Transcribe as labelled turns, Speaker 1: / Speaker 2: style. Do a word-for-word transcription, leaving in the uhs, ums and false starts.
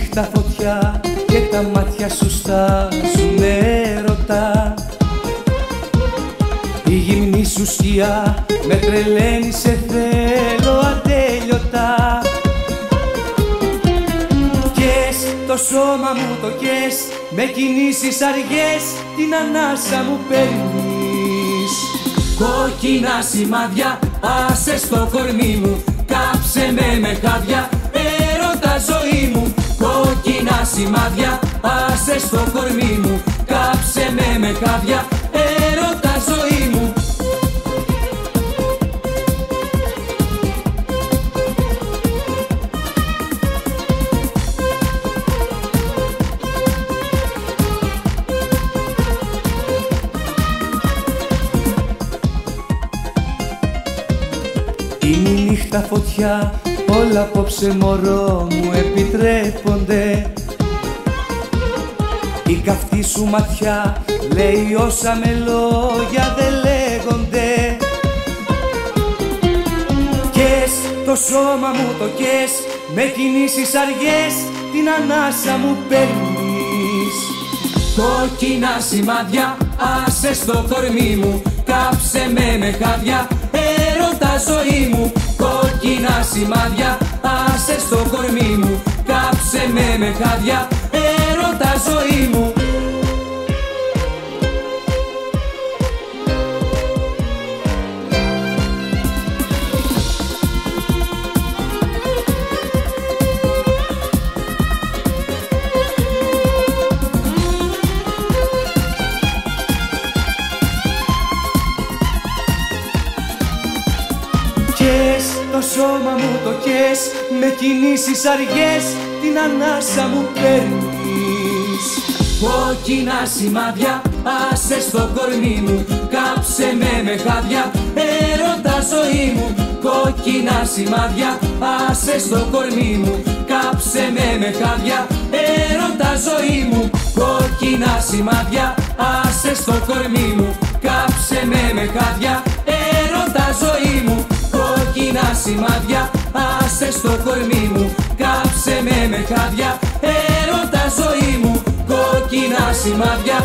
Speaker 1: νύχτα φωτιά και τα μάτια σου στάζουν έρωτα. Η γυμνή σου σκιά με τρελαίνει, σε θέλω ατέλειωτα. Κες το σώμα μου το κες, με κινήσεις αργές την ανάσα μου παίρνεις.
Speaker 2: Κόκκινα σημάδια άσε στο κορμί μου, κάψε με με χάδια, έρωτα ζωή μου. Κόκκινα σημάδια άσε στο κορμί μου, κάψε με με χάδια, έρωτα ζωή μου.
Speaker 1: Είναι η νύχτα φωτιά, όλα απόψε μωρό μου επιτρέπονται. Η καυτή σου ματιά λέει όσα με λόγια δεν λέγονται. Κες το σώμα μου το κες, με κινήσεις αργές την ανάσα μου παίρνεις.
Speaker 2: Κόκκινα σημάδια άσε στο κορμί μου, κάψε με με χάδια, έρωτα ζωή μου. Κόκκινα σημάδια άσε στο κορμί μου, κάψε με με χάδια, έρωτα ζωή μου.
Speaker 1: Κες το σώμα μου το κες, με κινήσεις αργές την ανάσα μου παίρνεις.
Speaker 2: Κόκκινα σημάδια άσε στο κορμί μου, κάψε με με χάδια, έρωτα ζωή μου. Κόκκινα σημάδια άσε στο κορμί μου, κάψε με με χάδια, έρωτα ζωή μου. Κόκκινα σημάδια άσε στο κορμί μου, κάψε με με χάδια, έρωτα ζωή μου. Κόκκινα σημάδια άσε στο κορμί μου, κάψε με με χάδια, έρωτα ζωή μου. Κόκκινα σημάδια